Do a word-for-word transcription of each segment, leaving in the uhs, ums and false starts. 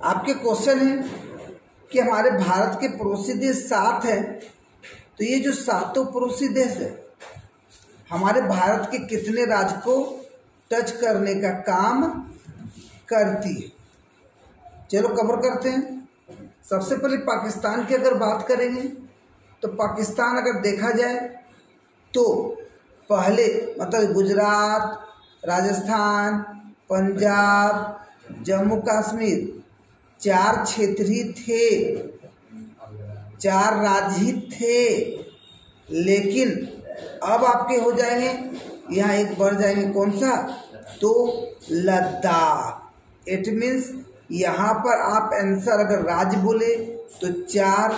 आपके क्वेश्चन है कि हमारे भारत के पड़ोसी देश सात है, तो ये जो सातों पड़ोसी देश है हमारे भारत के कितने राज्य को टच करने का काम करती है। चलो कवर करते हैं। सबसे पहले पाकिस्तान की अगर बात करेंगे तो पाकिस्तान अगर देखा जाए तो पहले मतलब गुजरात, राजस्थान, पंजाब, जम्मू कश्मीर चार क्षेत्र ही थे, चार राज्य ही थे, लेकिन अब आपके हो जाएंगे यहाँ एक बढ़ जाएंगे कौन सा, तो लद्दाख। इट मीन्स यहाँ पर आप आंसर अगर राज्य बोले तो चार,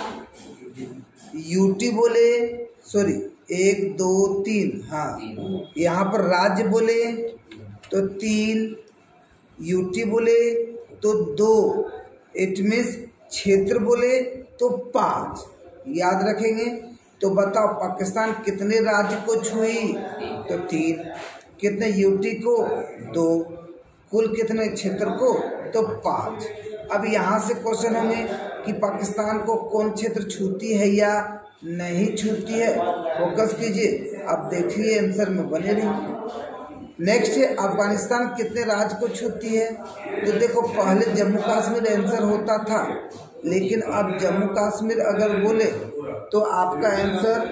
यूटी बोले सॉरी एक दो तीन, हाँ यहाँ पर राज्य बोले तो तीन, यूटी बोले तो दो, इट मीन्स क्षेत्र बोले तो पाँच। याद रखेंगे। तो बताओ पाकिस्तान कितने राज्य को छुई, तो तीन, कितने यूटी को, दो, कुल कितने क्षेत्र को, तो पाँच। अब यहाँ से क्वेश्चन होंगे कि पाकिस्तान को कौन क्षेत्र छूती है या नहीं छूती है, फोकस कीजिए। अब देखिए आंसर में बने रहिए। नेक्स्ट है अफगानिस्तान कितने राज्य को छूती है, तो देखो पहले जम्मू कश्मीर आंसर होता था, लेकिन अब जम्मू कश्मीर अगर बोले तो आपका आंसर,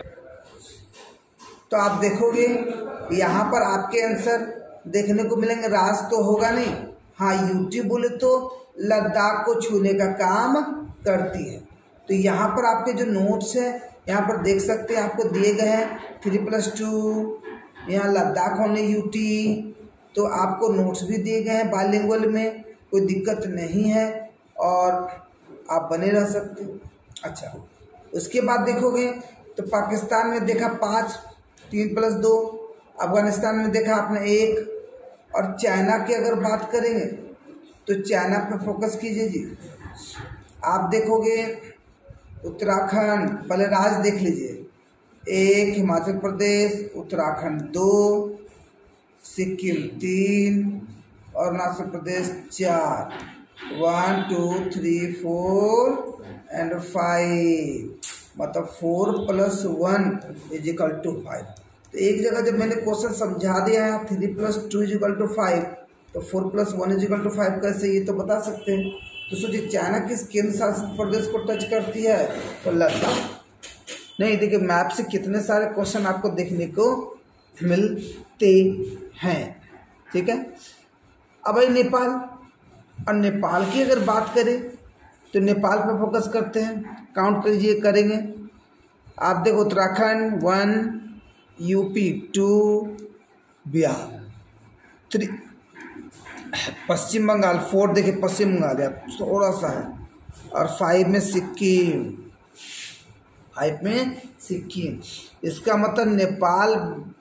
तो आप देखोगे यहाँ पर आपके आंसर देखने को मिलेंगे, राज तो होगा नहीं, हाँ यूटी बोले तो लद्दाख को छूने का काम करती है। तो यहाँ पर आपके जो नोट्स है यहाँ पर देख सकते हैं आपको दिए गए हैं थ्री प्लस टू, यहाँ लद्दाख होने यूटी, तो आपको नोट्स भी दिए गए हैं बाइलिंगुअल में, कोई दिक्कत नहीं है और आप बने रह सकते हैं। अच्छा उसके बाद देखोगे तो पाकिस्तान में देखा पाँच, तीन प्लस दो, अफगानिस्तान में देखा आपने एक, और चाइना की अगर बात करेंगे तो चाइना पे फोकस कीजिए जी। आप देखोगे उत्तराखंड, पहले राज्य देख लीजिए, एक, हिमाचल प्रदेश, उत्तराखंड दो, सिक्किम तीन, अरुणाचल प्रदेश चार, one two three four and five, मतलब four plus one is equal to five. तो एक जगह जब मैंने क्वेश्चन समझा दिया है three plus two is equal to five, तो four plus one is equal to five कैसे, ये तो बता सकते हैं। तो सोचिए चाइना किस केंद्र शासित प्रदेश को टच करती है, तो लद्दाख। नहीं देखिए मैप से कितने सारे क्वेश्चन आपको देखने को मिलते हैं, ठीक है। अब भाई नेपाल, और नेपाल की अगर बात करें तो नेपाल पर फोकस करते हैं, काउंट करिए करेंगे। आप देखो Uttarakhand one, UP two, Bihar three, Paschim Bengal four, देखिए पश्चिम बंगाल या थोड़ा सा है, और फाइव में सिक्किम, फाइव में सिक्किम। इसका मतलब नेपाल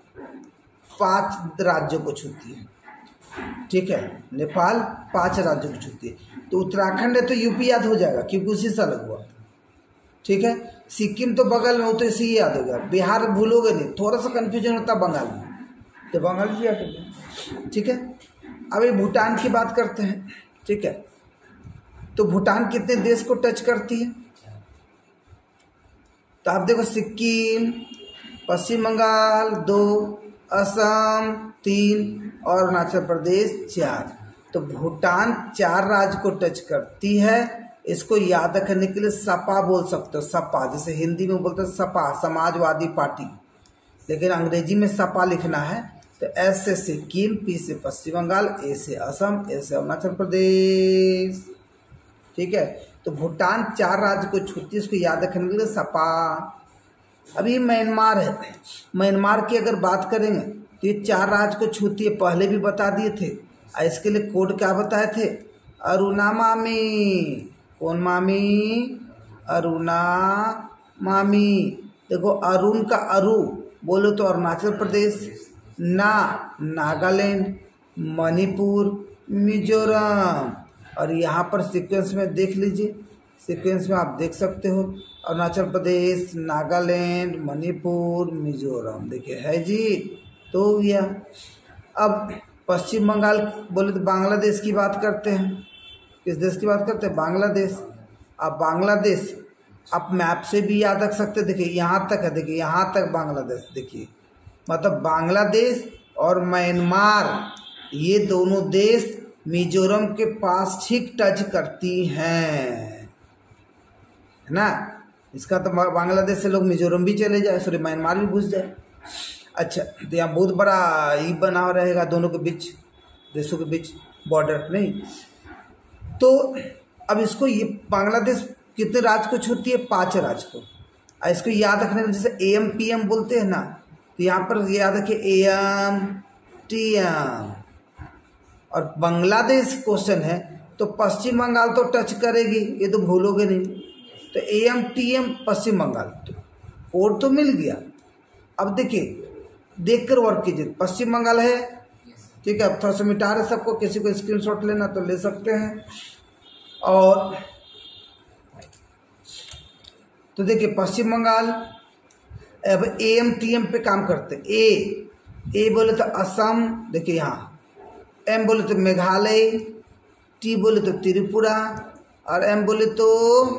पांच राज्यों को छूती है, ठीक है, नेपाल पांच राज्यों को छूती है। तो उत्तराखंड है तो यूपी याद हो जाएगा क्योंकि उसी से अलग हुआ, ठीक है। सिक्किम तो बगल में हो तो इसी ही याद हो गया, बिहार भूलोगे नहीं, थोड़ा सा कन्फ्यूजन होता बंगाल में, तो बंगाल भी याद हो गया, ठीक है। अभी भूटान की बात करते हैं, ठीक है। तो भूटान कितने देश को टच करती है, तो आप देखो सिक्किम, पश्चिम बंगाल दो, असम तीन और अरुणाचल प्रदेश चार। तो भूटान चार राज्य को टच करती है। इसको याद रखने के लिए सपा बोल सकते हो, सपा, जैसे हिंदी में बोलते हैं सपा, समाजवादी पार्टी, लेकिन अंग्रेजी में सपा लिखना है। तो एस से सिक्किम, पी से पश्चिम बंगाल, ए से असम, ए से अरुणाचल प्रदेश, ठीक है। तो भूटान चार राज्य को छूती है, इसको याद रखने के लिए सपा। अभी म्यांमार है, म्यांमार की अगर बात करेंगे तो ये चार राज्य को छूती है, पहले भी बता दिए थे। इसके लिए कोड क्या बताए थे, अरुणा मामी, कौन मामी, अरुणा मामी। देखो अरुण का अरु बोलो तो अरुणाचल प्रदेश, ना नागालैंड, मणिपुर, मिजोरम, और यहाँ पर सीक्वेंस में देख लीजिए, सीक्वेंस में आप देख सकते हो अरुणाचल प्रदेश, नागालैंड, मणिपुर, मिजोरम, देखिए है जी। तो यह अब पश्चिम बंगाल बोले तो बांग्लादेश की बात करते हैं, किस देश की बात करते हैं? बांग्लादेश। अब बांग्लादेश आप मैप से भी याद रख सकते, देखिए यहाँ तक है, देखिए यहाँ तक बांग्लादेश, देखिए मतलब बांग्लादेश और म्यांमार ये दोनों देश मिजोरम के पास ठीक टच करती हैं, है ना। इसका तो बांग्लादेश से लोग मिजोरम भी चले जाए, सॉरी म्यांमार भी घुस जाए। अच्छा, तो यहाँ बहुत बड़ा ये बना रहेगा दोनों के बीच, देशों के बीच बॉर्डर नहीं। तो अब इसको ये बांग्लादेश कितने राज्य को छूती है? पांच राज्य को। और इसको याद रखने में जैसे ए एम पी एम बोलते हैं ना, तो यहाँ पर याद रखिए ए एम टी एम। और बांग्लादेश क्वेश्चन है तो पश्चिम बंगाल तो टच करेगी, ये तो भूलोगे नहीं। तो A M T M Paschim Bengal, तो कोड तो मिल गया। अब देखिए देखकर वर्क कीजिए, पश्चिम बंगाल है, ठीक है। अब थोड़ा सा मिटा रहे सबको, किसी को स्क्रीनशॉट लेना तो ले सकते हैं। और तो देखिए पश्चिम बंगाल, अब ए एम टी एम पे काम करते। ए ए बोले तो असम, देखिए यहाँ, एम बोले तो मेघालय, टी बोले तो त्रिपुरा, और एम बोले तो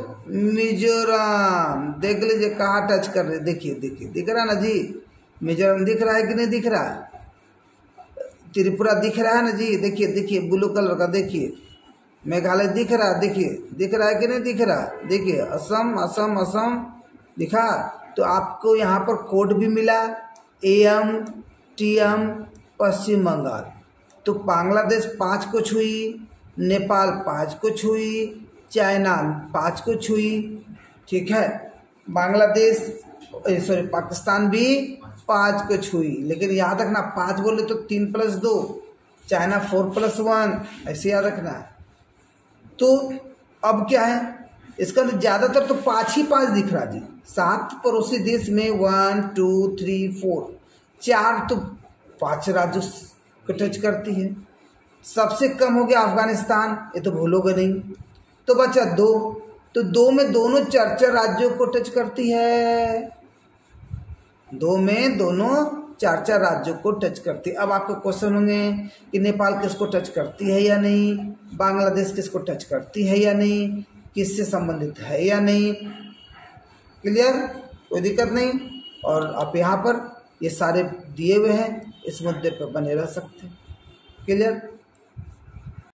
मिजोरम। देख लीजिए कहाँ टच कर रहे, देखिए देखिए दिख रहा ना जी, मिजोरम दिख रहा है कि नहीं दिख रहा है? त्रिपुरा दिख रहा है ना जी, देखिए देखिए ब्लू कलर का, देखिए मेघालय दिख रहा है, देखिए दिख रहा है कि नहीं दिख रहा? देखिए असम असम असम दिखा। तो आपको यहाँ पर कोड भी मिला A M T M Paschim Bengal. तो बांग्लादेश पाँच को छुई, नेपाल पाँच को छुई, चाइना पाँच को छुई, ठीक है। बांग्लादेश सॉरी पाकिस्तान भी पाँच को छुई। लेकिन याद रखना पाँच बोले तो तीन प्लस दो, चाइना फोर प्लस वन, ऐसे याद रखना है। तो अब क्या है इसका, तो ज़्यादातर तो पाँच ही पाँच दिख रहा जी। सात पड़ोसी देश में वन टू थ्री फोर, चार तो पांच राज्यों को टच करती है। सबसे कम हो गया अफगानिस्तान, ये तो भूलोगे नहीं। तो बचा दो, तो दो में दोनों चार चार राज्यों को टच करती है, दो में दोनों चार चार राज्यों को टच करती है। अब आपके क्वेश्चन होंगे कि नेपाल किसको टच करती है या नहीं, बांग्लादेश किसको टच करती है या नहीं, किससे संबंधित है या नहीं। क्लियर, कोई दिक्कत नहीं। और आप यहाँ पर ये सारे दिए हुए हैं, इस मुद्दे पर बने रह सकते हैं। क्लियर।